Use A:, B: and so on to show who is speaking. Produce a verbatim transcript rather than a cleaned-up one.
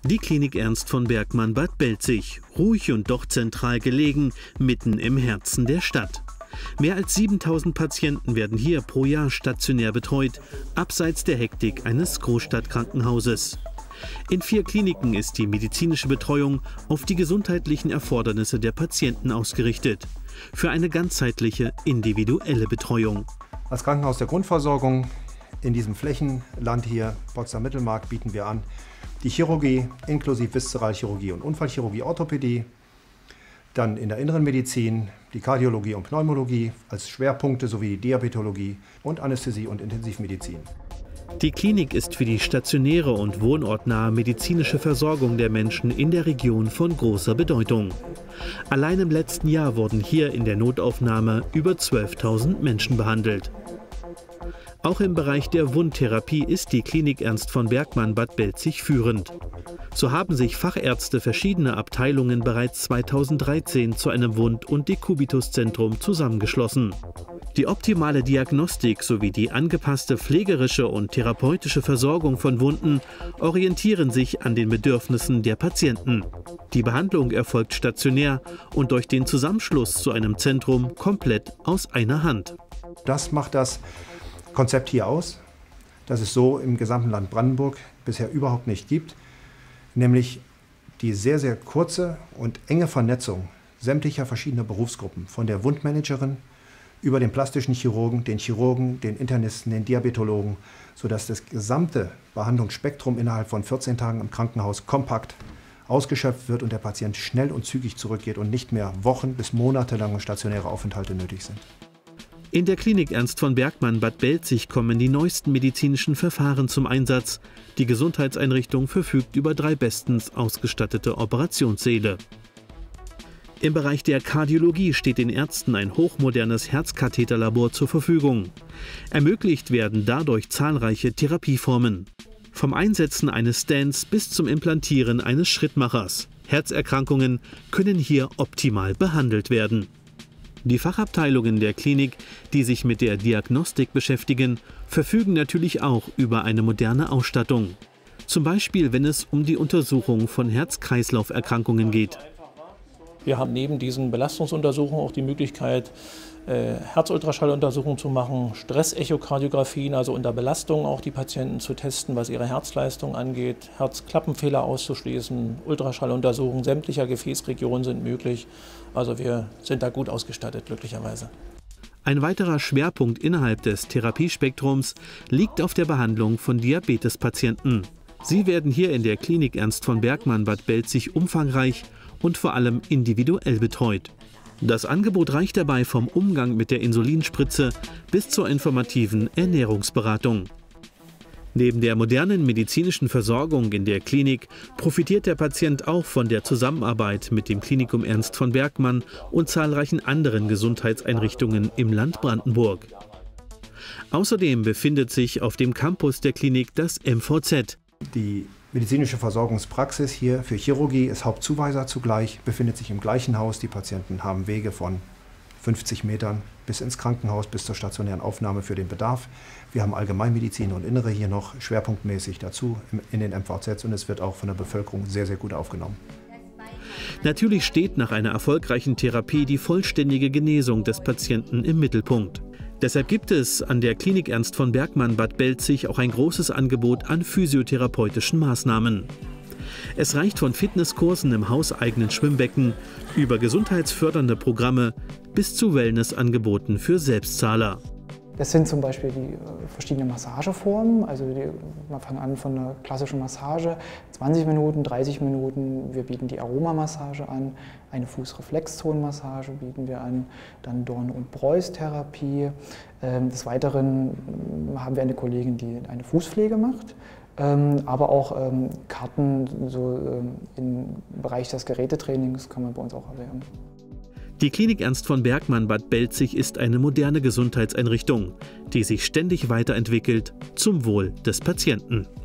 A: Die Klinik Ernst von Bergmann Bad Belzig, ruhig und doch zentral gelegen, mitten im Herzen der Stadt. Mehr als siebentausend Patienten werden hier pro Jahr stationär betreut, abseits der Hektik eines Großstadtkrankenhauses. In vier Kliniken ist die medizinische Betreuung auf die gesundheitlichen Erfordernisse der Patienten ausgerichtet. Für eine ganzheitliche, individuelle Betreuung.
B: Als Krankenhaus der Grundversorgung in diesem Flächenland hier, Potsdam-Mittelmark, bieten wir an die Chirurgie inklusive Viszeralchirurgie und Unfallchirurgie, Orthopädie. Dann in der inneren Medizin die Kardiologie und Pneumologie als Schwerpunkte sowie die Diabetologie und Anästhesie und Intensivmedizin.
A: Die Klinik ist für die stationäre und wohnortnahe medizinische Versorgung der Menschen in der Region von großer Bedeutung. Allein im letzten Jahr wurden hier in der Notaufnahme über zwölftausend Menschen behandelt. Auch im Bereich der Wundtherapie ist die Klinik Ernst von Bergmann Bad Belzig führend. So haben sich Fachärzte verschiedener Abteilungen bereits zweitausenddreizehn zu einem Wund- und Dekubituszentrum zusammengeschlossen. Die optimale Diagnostik sowie die angepasste pflegerische und therapeutische Versorgung von Wunden orientieren sich an den Bedürfnissen der Patienten. Die Behandlung erfolgt stationär und durch den Zusammenschluss zu einem Zentrum komplett aus einer Hand.
B: Das macht das Konzept hier aus, das es so im gesamten Land Brandenburg bisher überhaupt nicht gibt, nämlich die sehr, sehr kurze und enge Vernetzung sämtlicher verschiedener Berufsgruppen, von der Wundmanagerin über den plastischen Chirurgen, den Chirurgen, den Internisten, den Diabetologen, sodass das gesamte Behandlungsspektrum innerhalb von vierzehn Tagen im Krankenhaus kompakt ausgeschöpft wird und der Patient schnell und zügig zurückgeht und nicht mehr Wochen bis monatelange stationäre Aufenthalte nötig sind.
A: In der Klinik Ernst von Bergmann Bad Belzig kommen die neuesten medizinischen Verfahren zum Einsatz. Die Gesundheitseinrichtung verfügt über drei bestens ausgestattete Operationssäle. Im Bereich der Kardiologie steht den Ärzten ein hochmodernes Herzkatheterlabor zur Verfügung. Ermöglicht werden dadurch zahlreiche Therapieformen. Vom Einsetzen eines Stents bis zum Implantieren eines Schrittmachers. Herzerkrankungen können hier optimal behandelt werden. Die Fachabteilungen der Klinik, die sich mit der Diagnostik beschäftigen, verfügen natürlich auch über eine moderne Ausstattung. Zum Beispiel, wenn es um die Untersuchung von Herz-Kreislauf-Erkrankungen geht.
C: Wir haben neben diesen Belastungsuntersuchungen auch die Möglichkeit, äh, Herzultraschalluntersuchungen zu machen, Stressechokardiographien, also unter Belastung auch die Patienten zu testen, was ihre Herzleistung angeht, Herzklappenfehler auszuschließen, Ultraschalluntersuchungen sämtlicher Gefäßregionen sind möglich. Also wir sind da gut ausgestattet, glücklicherweise.
A: Ein weiterer Schwerpunkt innerhalb des Therapiespektrums liegt auf der Behandlung von Diabetespatienten. Sie werden hier in der Klinik Ernst von Bergmann Bad Belzig umfangreich und vor allem individuell betreut. Das Angebot reicht dabei vom Umgang mit der Insulinspritze bis zur informativen Ernährungsberatung. Neben der modernen medizinischen Versorgung in der Klinik profitiert der Patient auch von der Zusammenarbeit mit dem Klinikum Ernst von Bergmann und zahlreichen anderen Gesundheitseinrichtungen im Land Brandenburg. Außerdem befindet sich auf dem Campus der Klinik das M V Z.
B: Die medizinische Versorgungspraxis hier für Chirurgie ist Hauptzuweiser zugleich, befindet sich im gleichen Haus. Die Patienten haben Wege von fünfzig Metern bis ins Krankenhaus, bis zur stationären Aufnahme für den Bedarf. Wir haben Allgemeinmedizin und Innere hier noch schwerpunktmäßig dazu in den M V Zs und es wird auch von der Bevölkerung sehr, sehr gut aufgenommen.
A: Natürlich steht nach einer erfolgreichen Therapie die vollständige Genesung des Patienten im Mittelpunkt. Deshalb gibt es an der Klinik Ernst von Bergmann Bad Belzig auch ein großes Angebot an physiotherapeutischen Maßnahmen. Es reicht von Fitnesskursen im hauseigenen Schwimmbecken über gesundheitsfördernde Programme bis zu Wellnessangeboten für Selbstzahler.
D: Das sind zum Beispiel die äh, verschiedenen Massageformen. Also die, wir fangen an von einer klassischen Massage, zwanzig Minuten, dreißig Minuten. Wir bieten die Aromamassage an, eine Fußreflexzonenmassage bieten wir an, dann Dorn- und Breuß-Therapie. Ähm, des Weiteren haben wir eine Kollegin, die eine Fußpflege macht. Ähm, aber auch ähm, Karten so, ähm, im Bereich des Gerätetrainings kann man bei uns auch erwerben.
A: Die Klinik Ernst von Bergmann Bad Belzig ist eine moderne Gesundheitseinrichtung, die sich ständig weiterentwickelt zum Wohl des Patienten.